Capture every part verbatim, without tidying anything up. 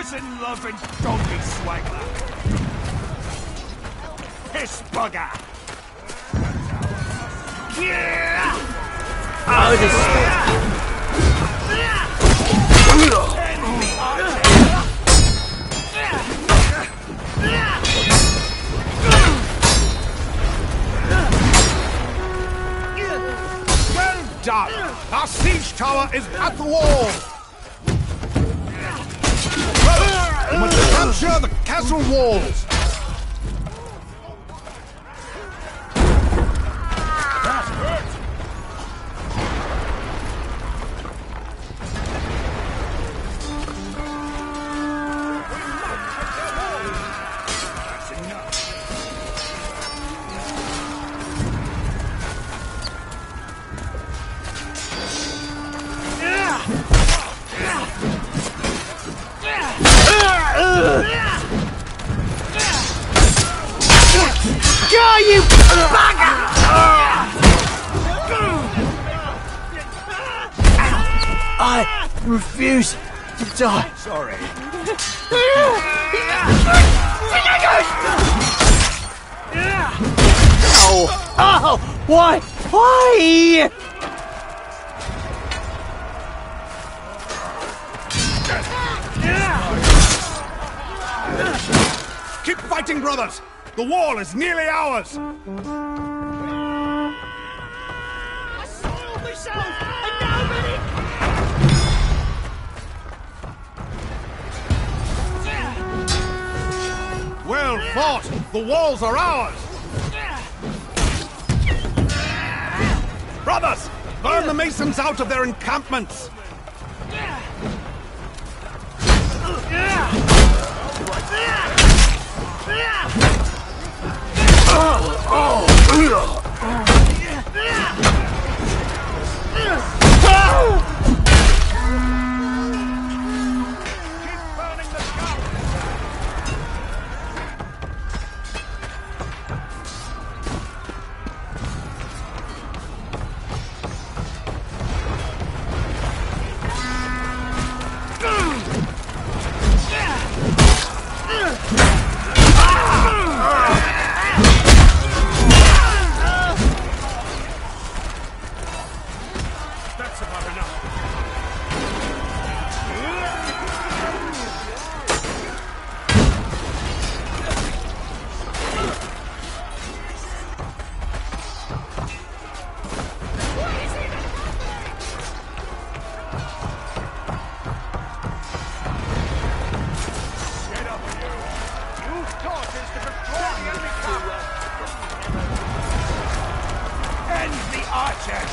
Poison-loving donkey swaggler. Piss bugger. Oh, this. Well done. Our siege tower is at the wall. We must capture the castle walls. Go, you bugger! I refuse to die. Sorry. Oh, oh, why, why? Keep fighting, brothers! The wall is nearly ours! I soiled myself, and nobody... Well fought! The walls are ours! Brothers! Burn the masons out of their encampments! That's about enough. Get up, you! Use torches to destroy the enemy camp! End the archers!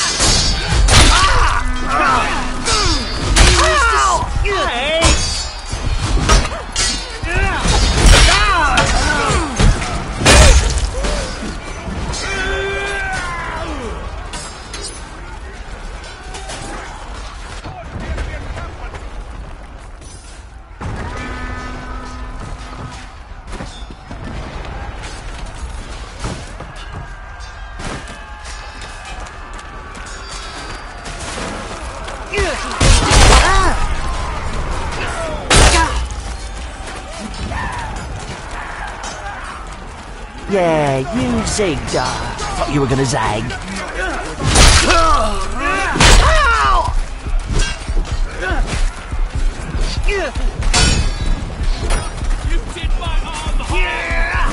Yeah, you zigged. Uh, thought you were gonna zag. You did my arm harm!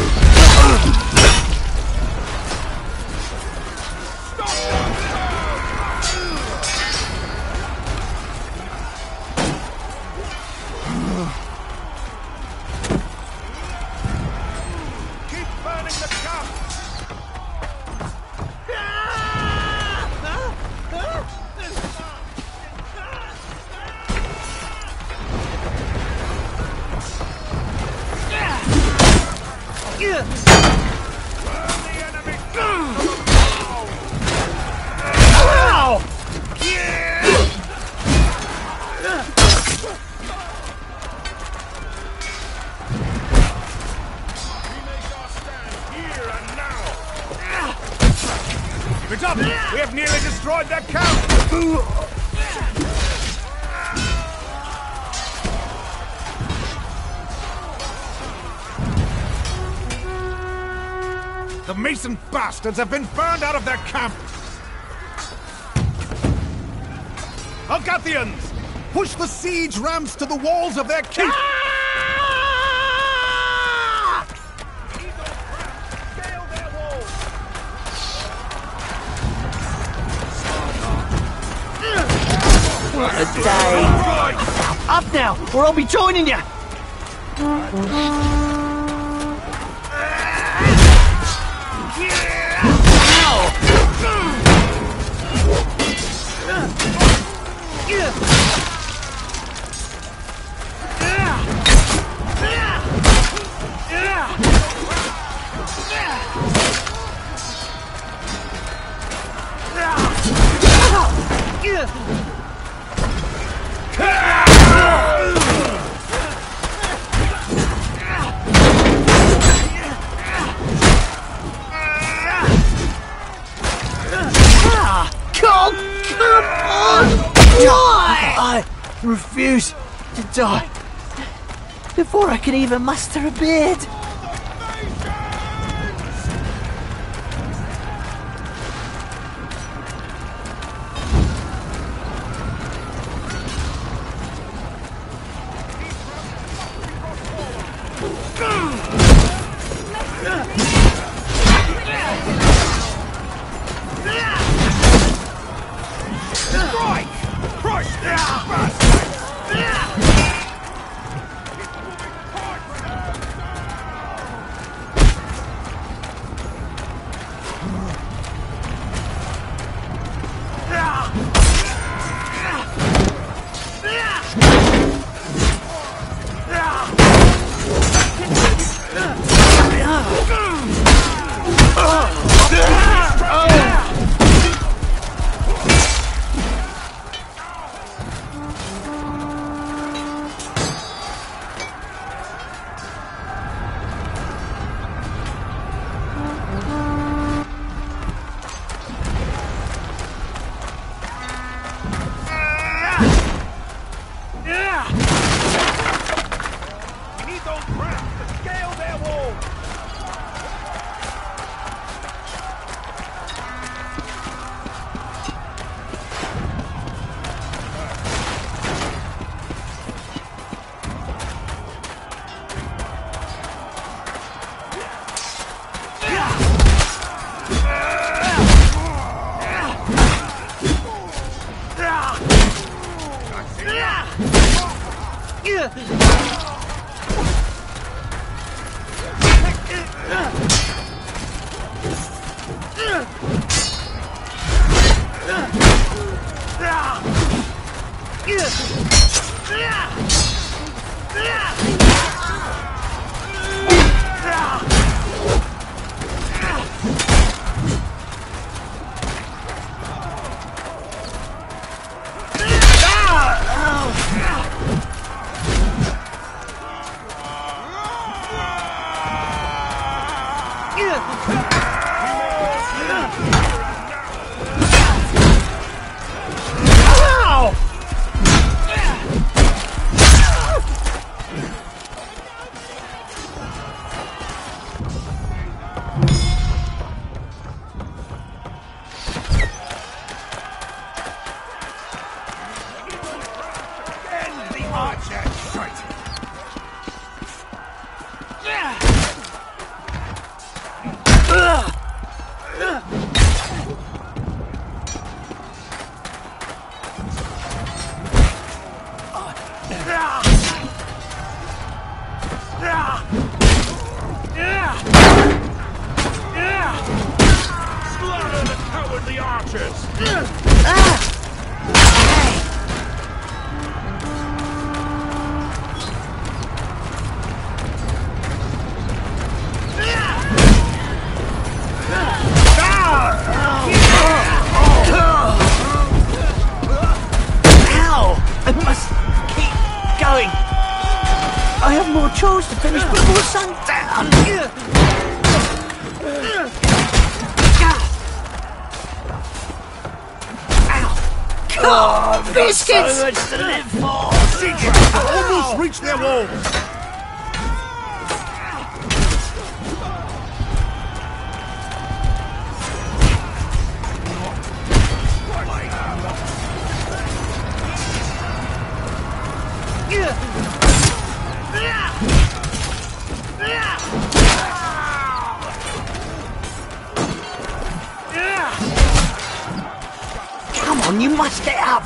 Keep burning the camp! It's up! We have nearly destroyed their camp! The Mason bastards have been burned out of their camp! Algathians! Push the siege ramps to the walls of their keep! What a day! Up now, or I'll be joining you! I refuse to die before I can even muster a beard. Slaughter the cowardly archers! I have more chores to finish before sundown. Oh, biscuits! So much to live for. Siegers almost reached their walls. Come on, you must get up!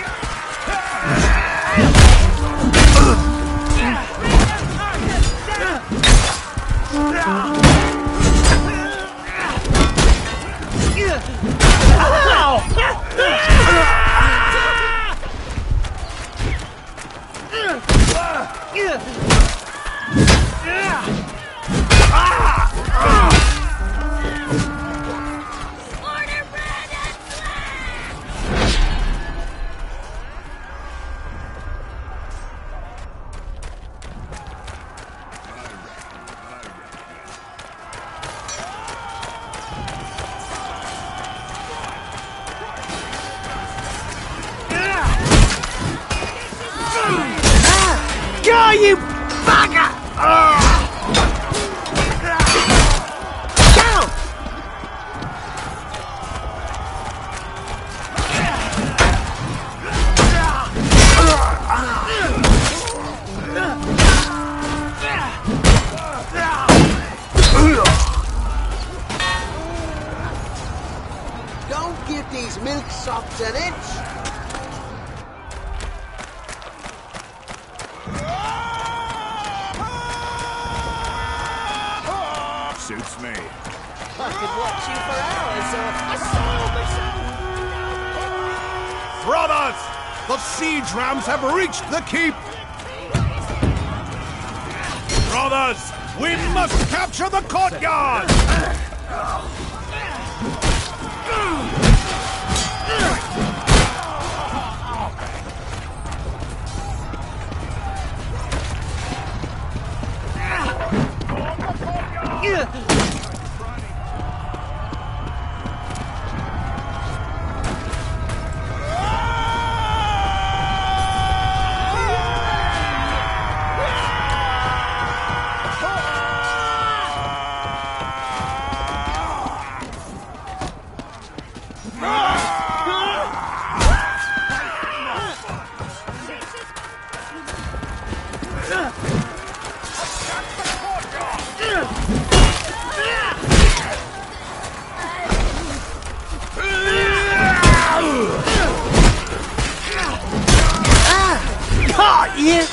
Go, you bugger! Go! Don't give these milksops an inch. Suits me. I could watch you for hours, or I saw myself. Brothers! The siege rams have reached the keep! Brothers! We must capture the courtyard! Caught you!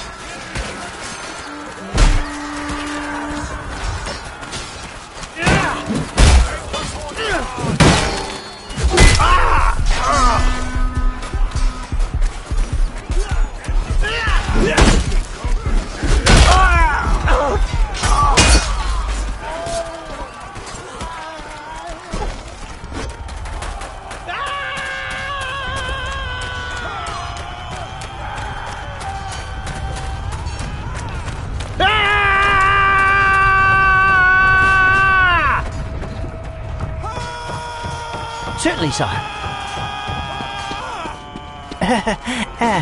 Certainly, sir. uh.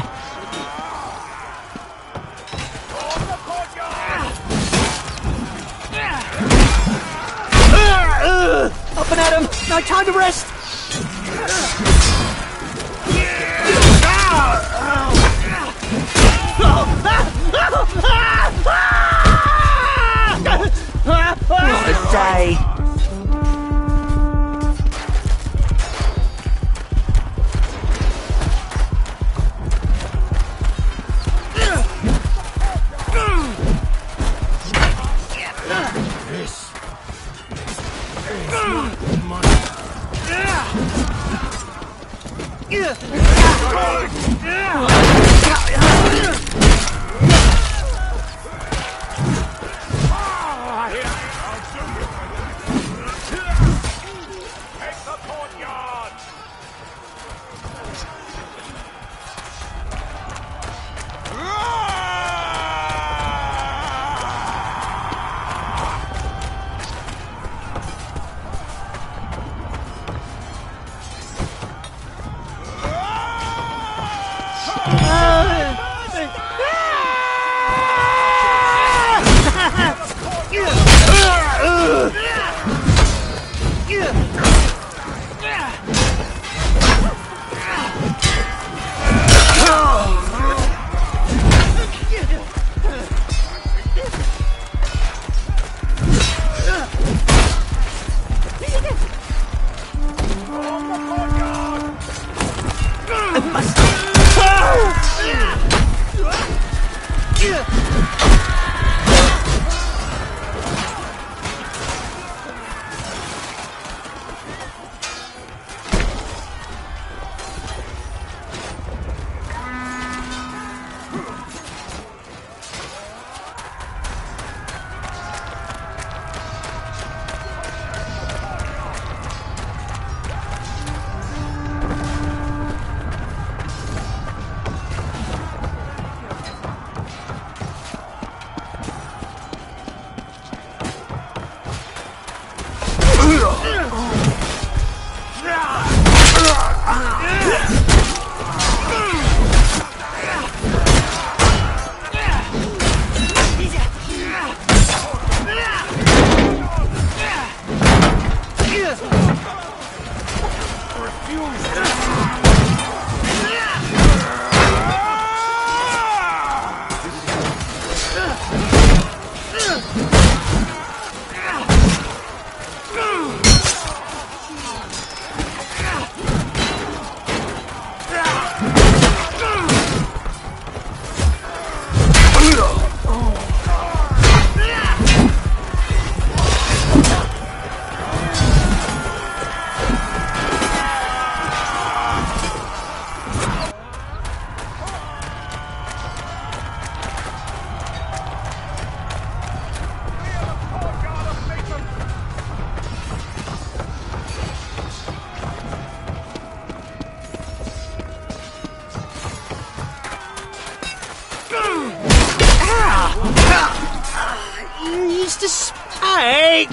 Up and at him! No time to rest! What a day! He's the spike!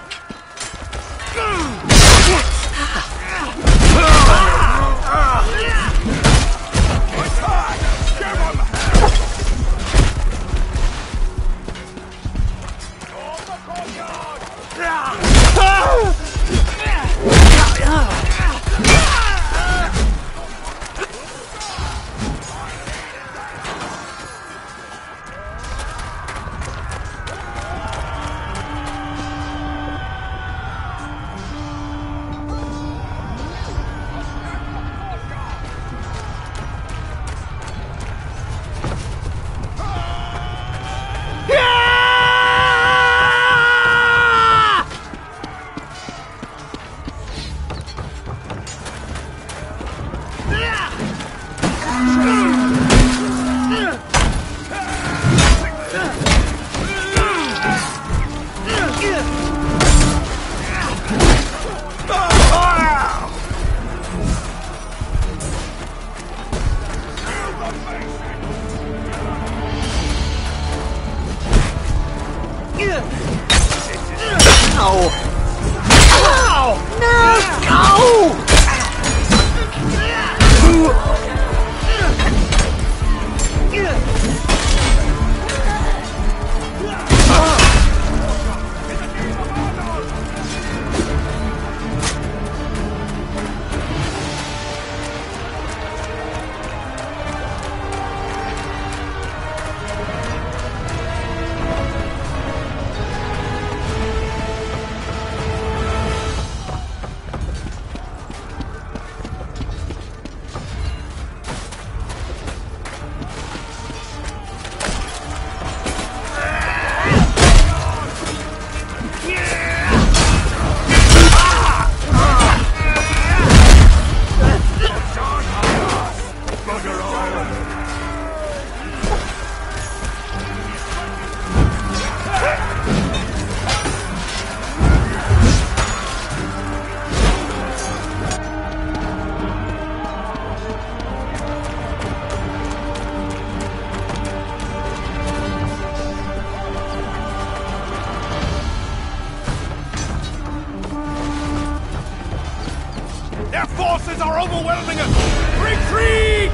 Their forces are overwhelming us! Retreat!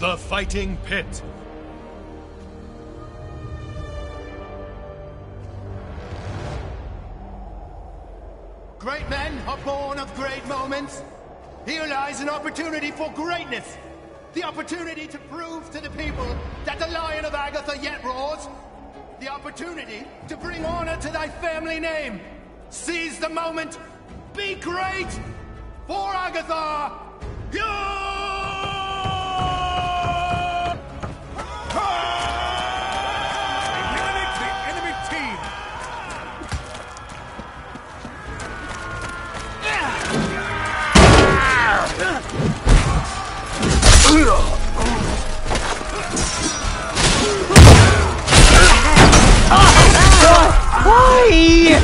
The Fighting Pit. Great men are born of great moments. Here lies an opportunity for greatness. The opportunity to prove to the people that the Lion of Agatha yet roars. The opportunity to bring honor to thy family name. Seize the moment. Be great for Agatha. Eliminate the enemy team. Why?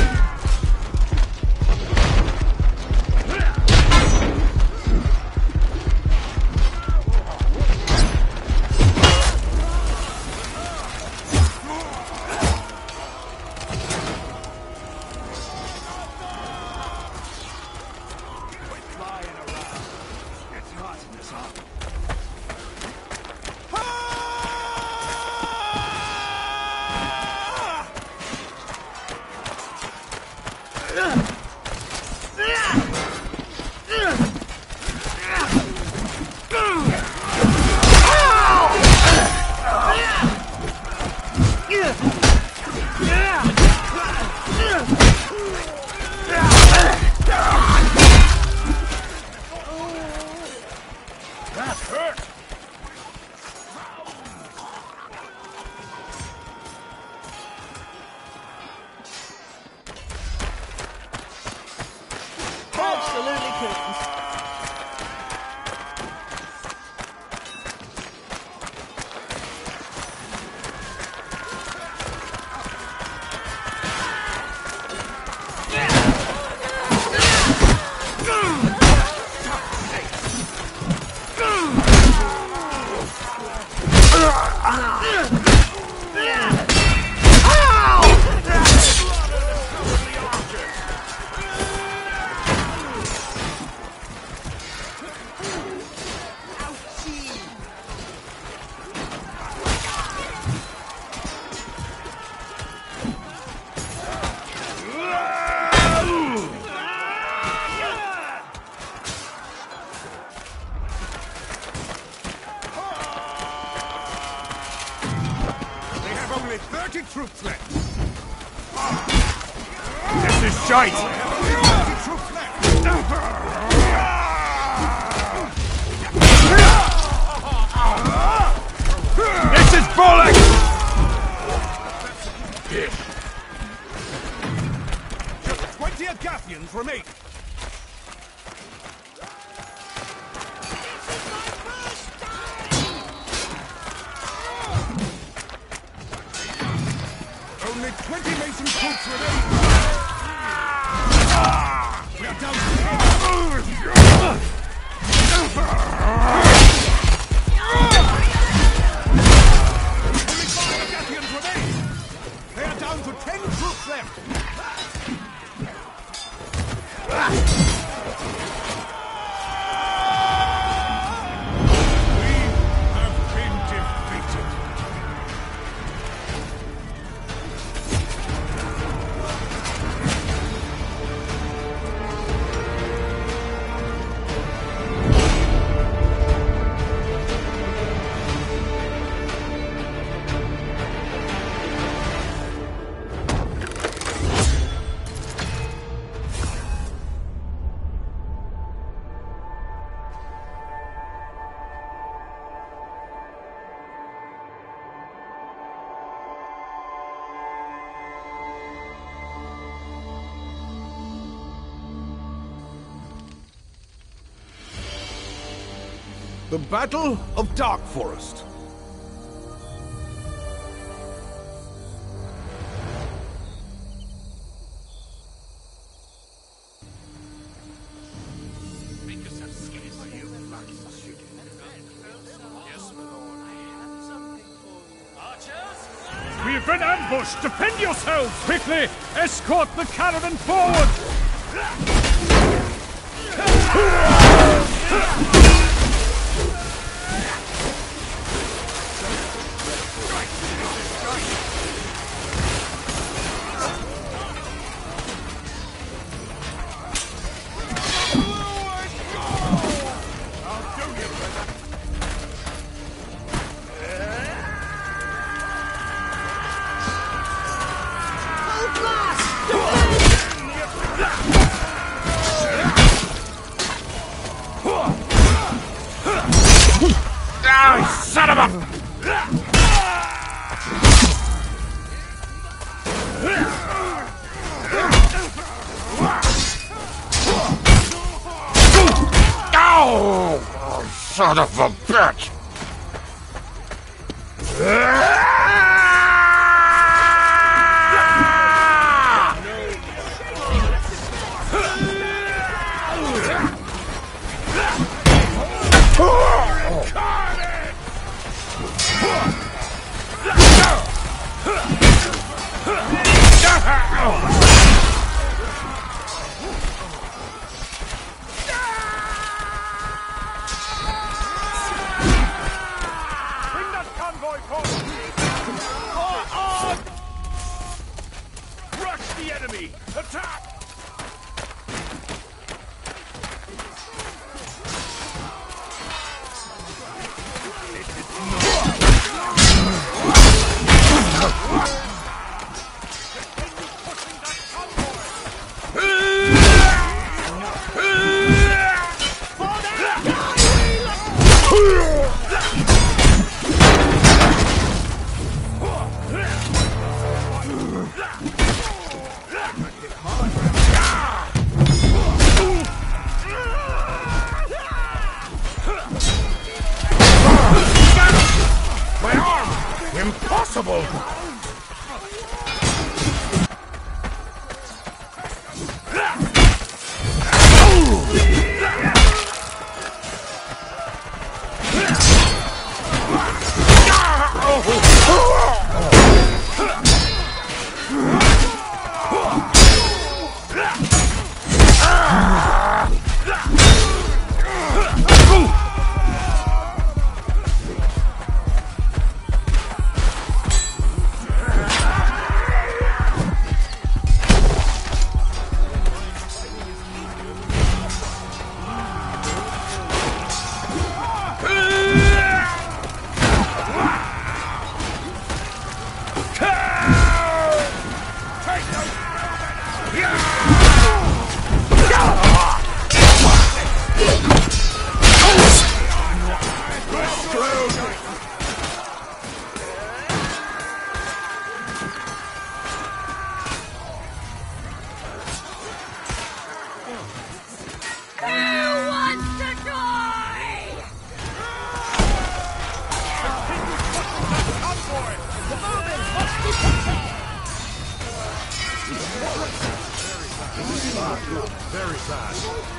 Absolutely couldn't. Only thirty troops left. This is shite. thirty troops left. This is bollocks. Just twenty Agathians remain. Only twenty Mason troops remain. We are down to ten. Only five Agathians remain. They are down to ten troops left. We have been defeated. The Battle of Dark Forest. We've been ambushed! Defend yourselves! Quickly! Escort the caravan forward! Ah, son of a... Oh, son of a bitch! Impossible! Very fast.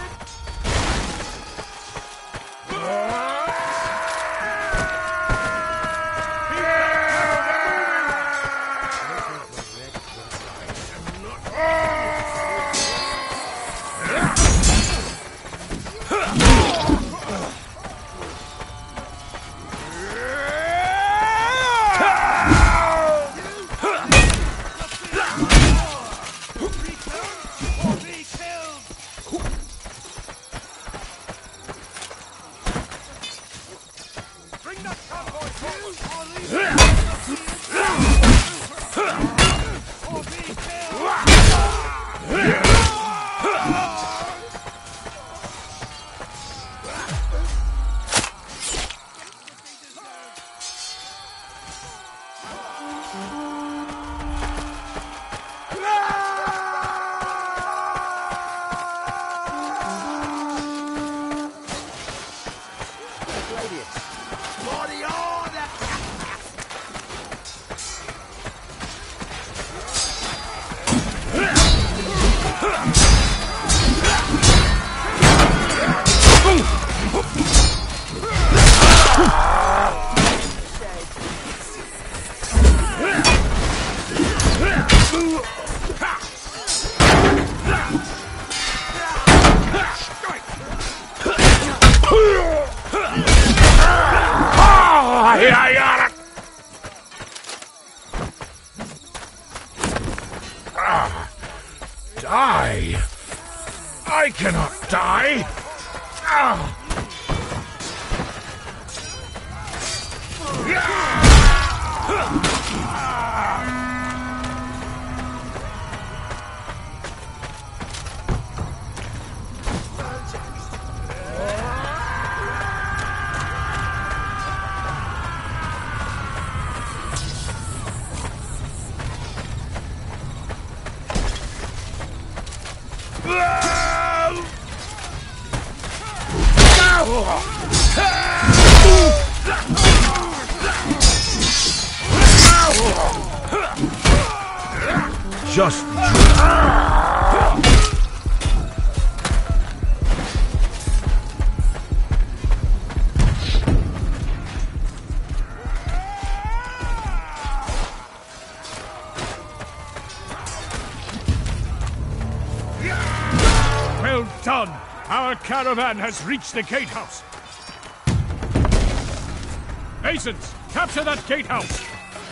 Die! I cannot die! Ah! Just well done! Our caravan has reached the gatehouse. Masons, capture that gatehouse!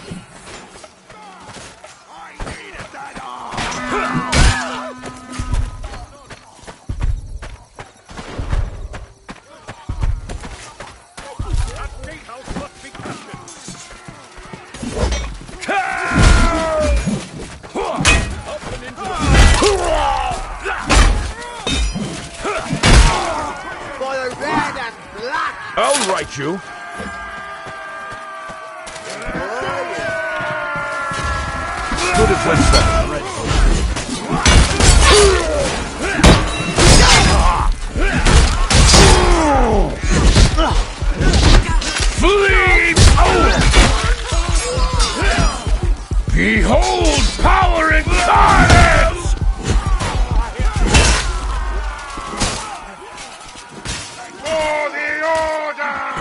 I'll write you. Good as when seven. Flee! Behold power incarnate! For the order!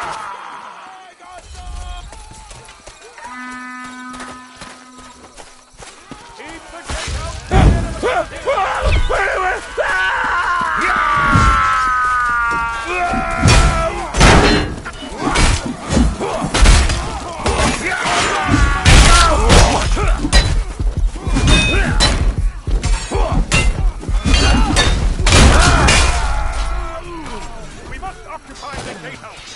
We must occupy the gatehouse.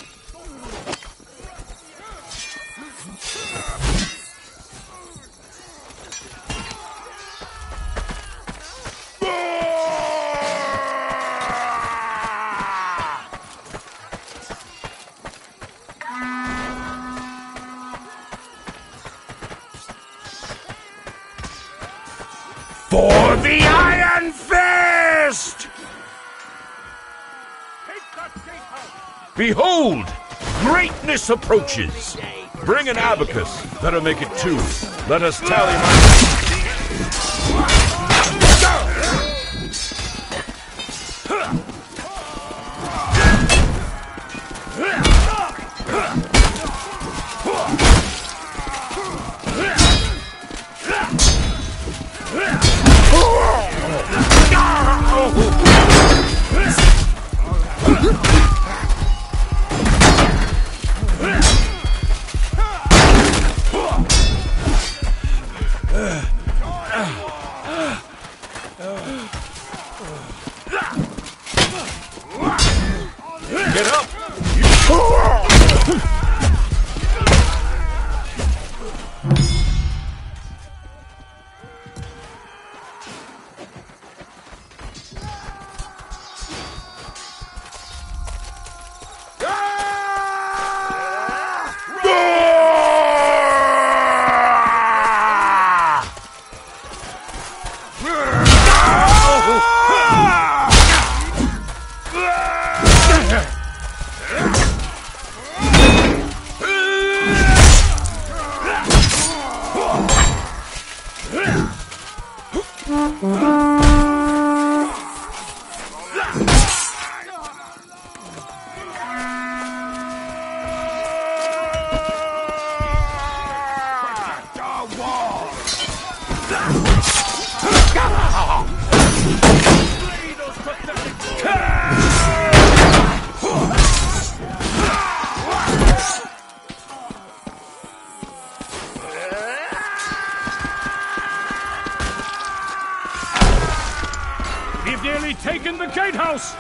For the Iron Fist! Behold! Greatness approaches! Bring an abacus. Better make it two. Let us tally my... Get up! We've nearly taken the gatehouse!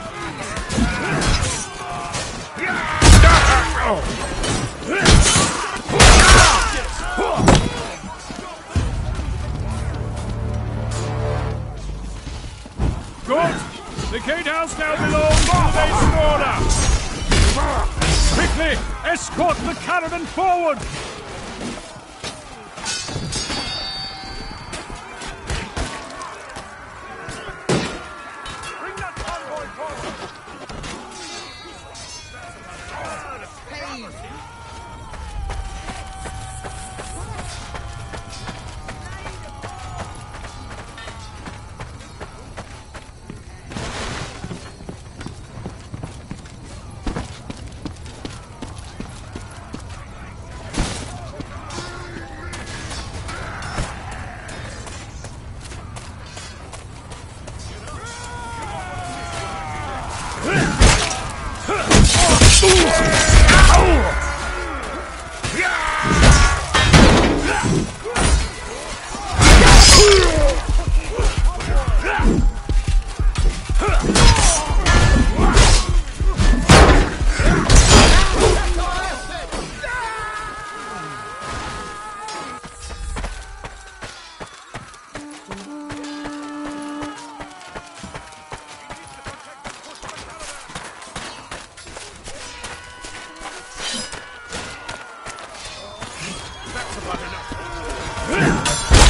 Good! The gatehouse now belongs to the Mason Order! Quickly, escort the caravan forward!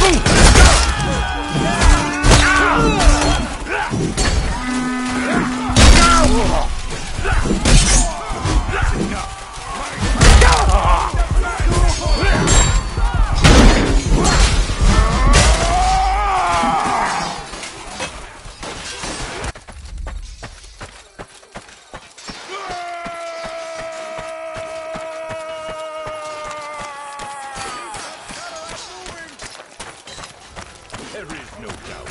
There is no doubt.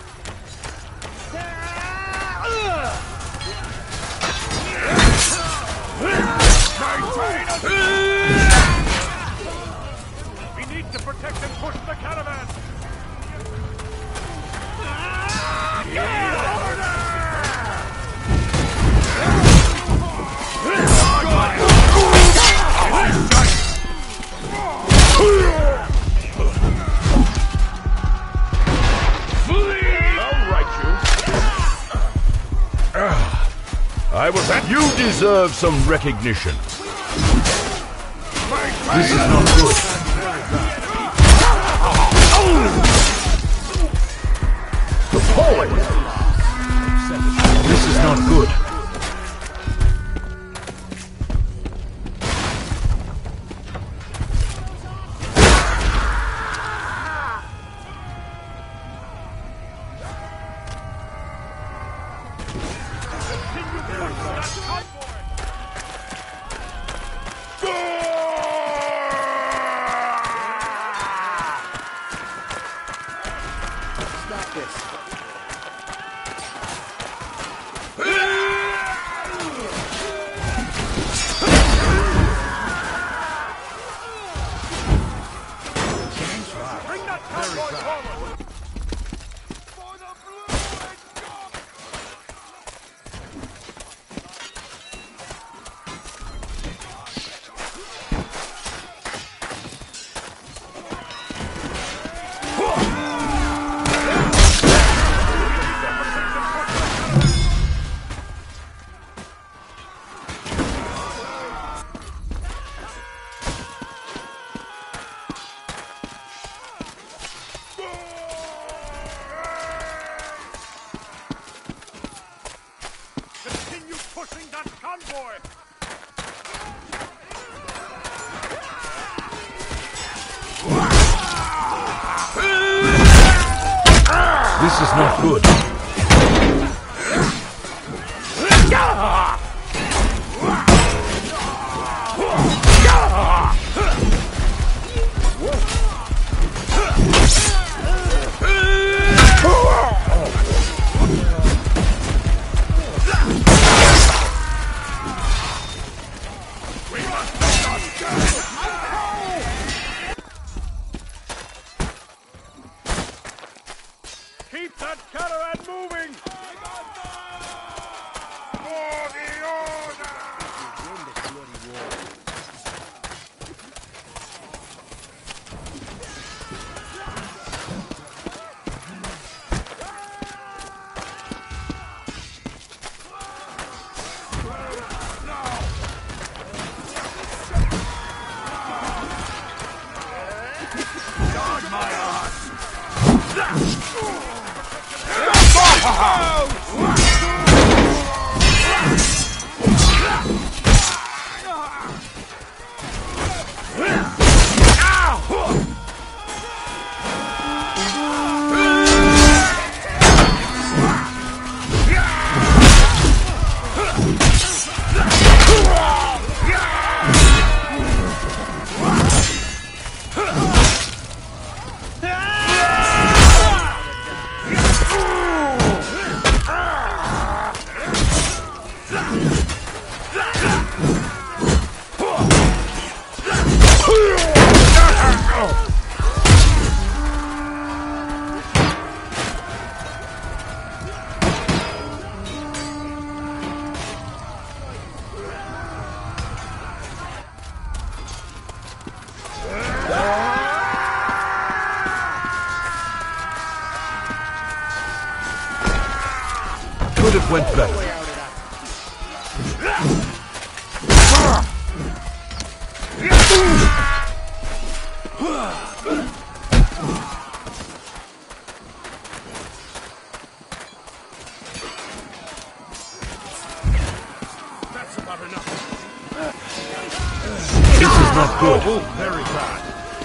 We need to protect and push the caravan. I was at you deserve some recognition. This is not good. Appalling! This is not good. Stop this. Bring that convoy forward. Continue pushing that convoy! This is not good. Keep that caravan moving! For the order! God, my ass! Could have went better. good. Oh, very bad.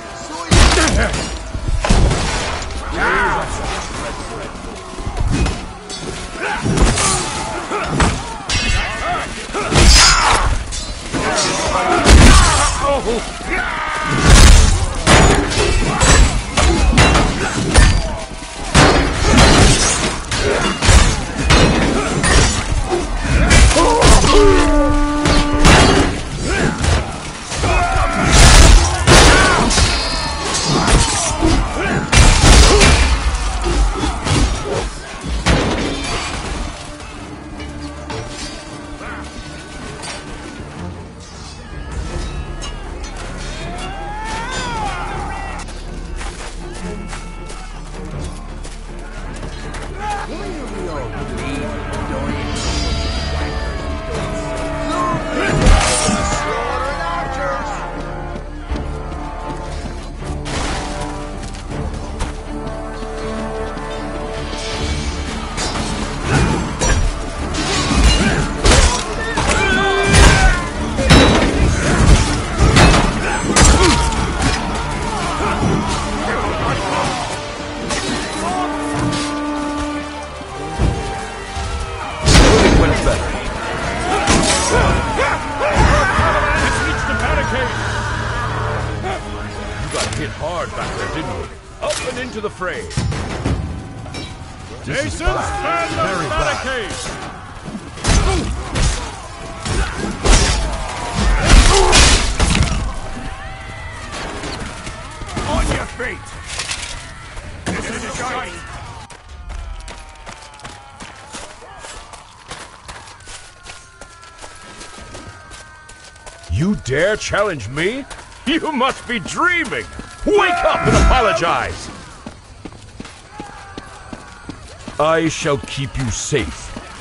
Hit hard back there, didn't we? Up and into the fray. Jason, stand the barricade! On your feet! This is a shite! You dare challenge me? You must be dreaming! Wake up and apologize! I shall keep you safe.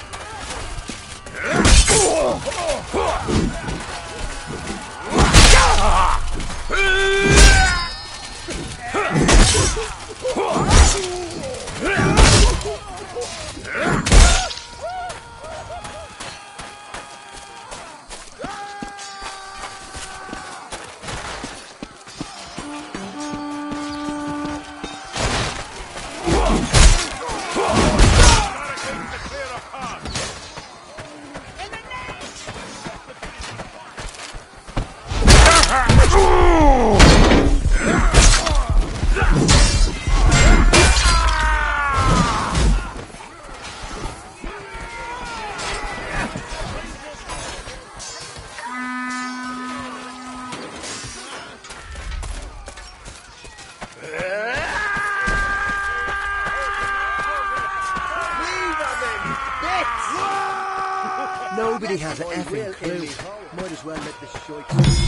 Nobody has an effing clue. Might as well let the shite.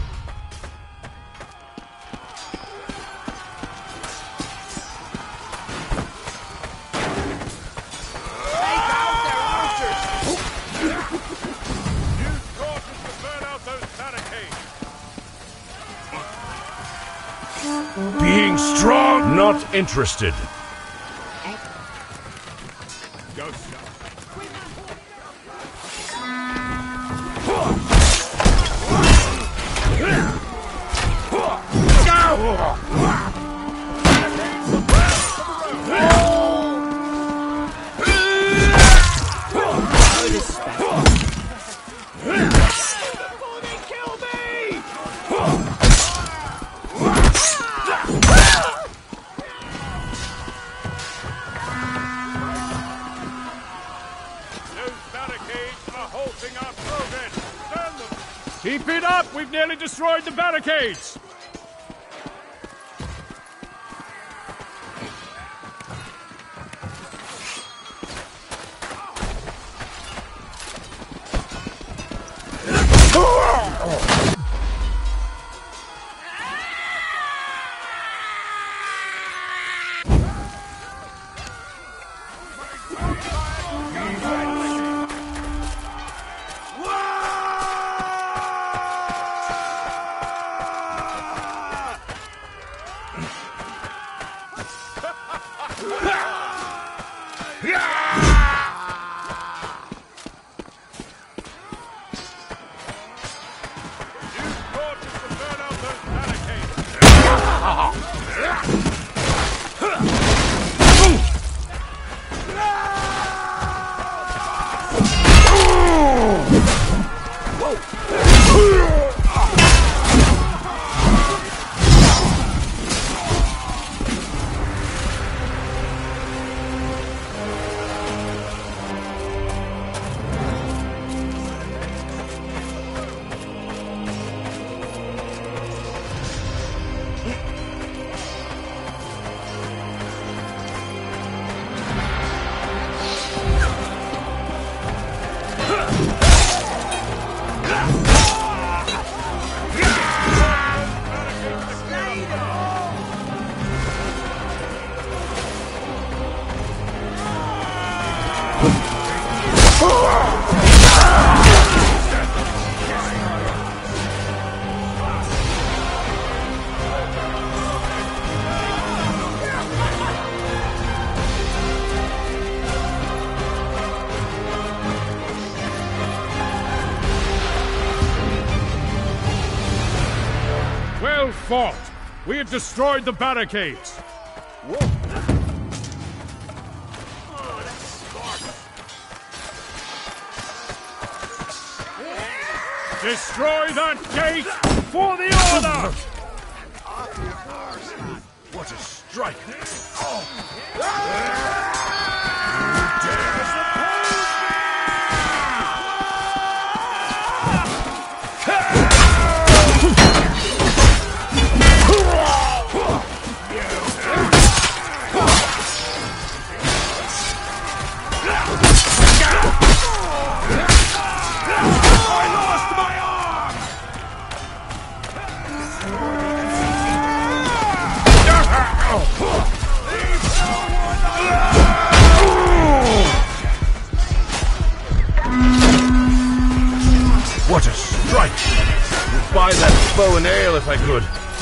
Being strong, not interested. Go, Scout. Keep it up! We've nearly destroyed the barricades! Use torches to burn out fault. We had destroyed the barricades. Destroy that gate for the order! What a strike! What a strike! Would buy that bow and ale if I could.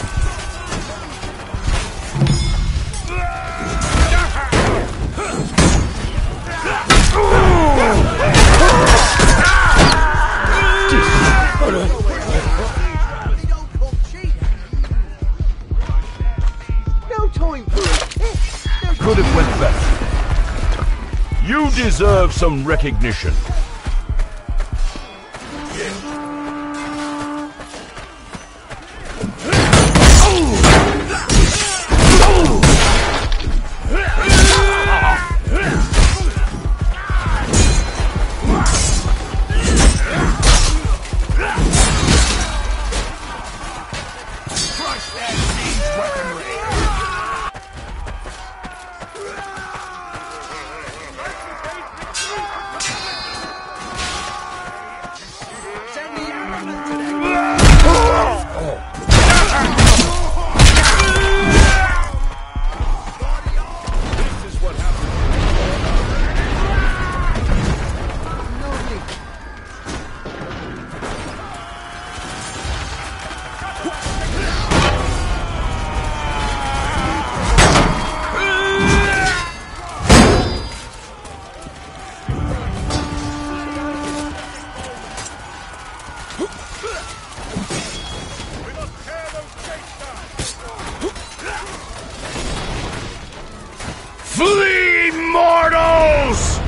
No time for it. Could have went better. You deserve some recognition. Flee, mortals!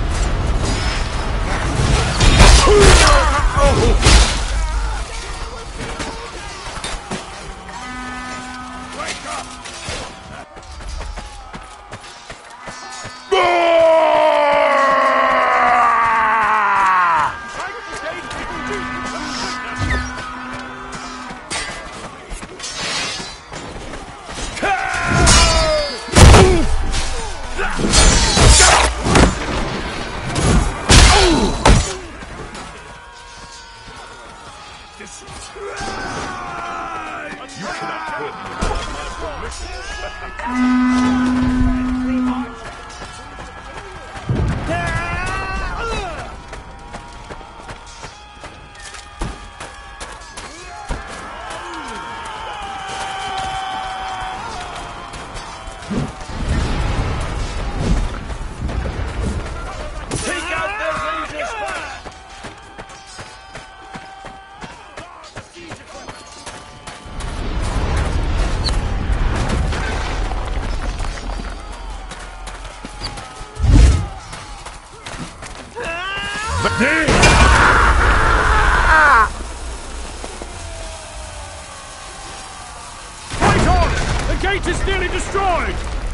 Fight on! The gate is nearly destroyed!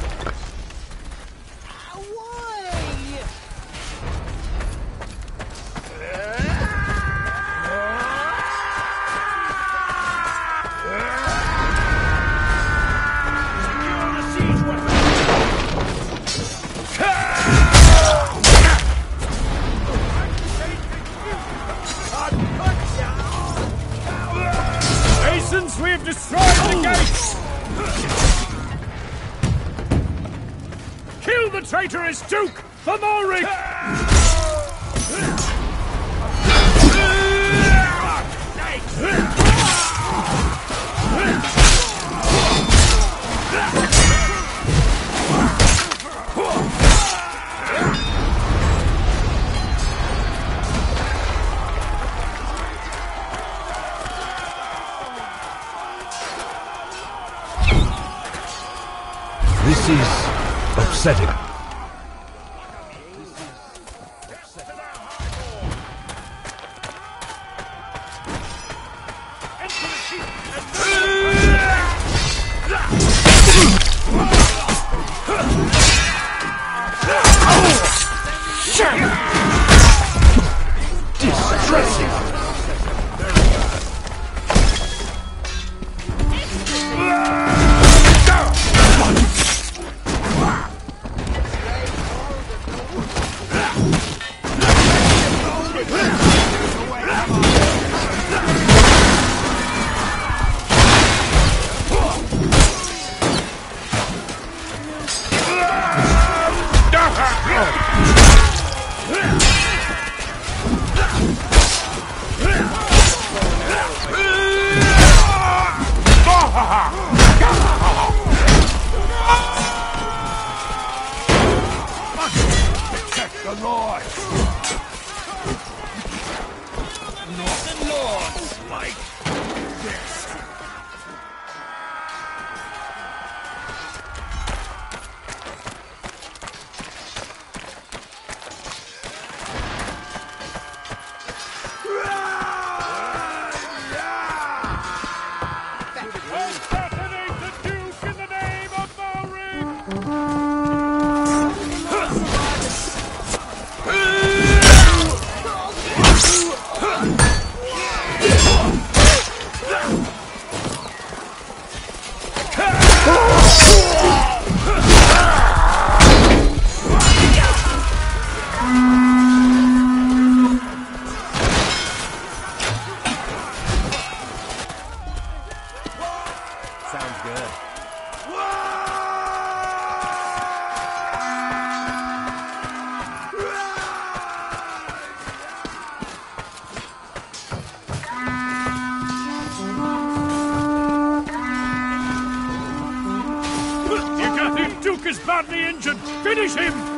Masons, we have destroyed the gates! Kill the traitorous Duke for Ulrich! upsetting. Duke is badly injured. Finish him!